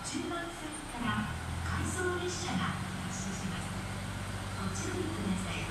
10番線から回送列車が発車します。ご注意ください。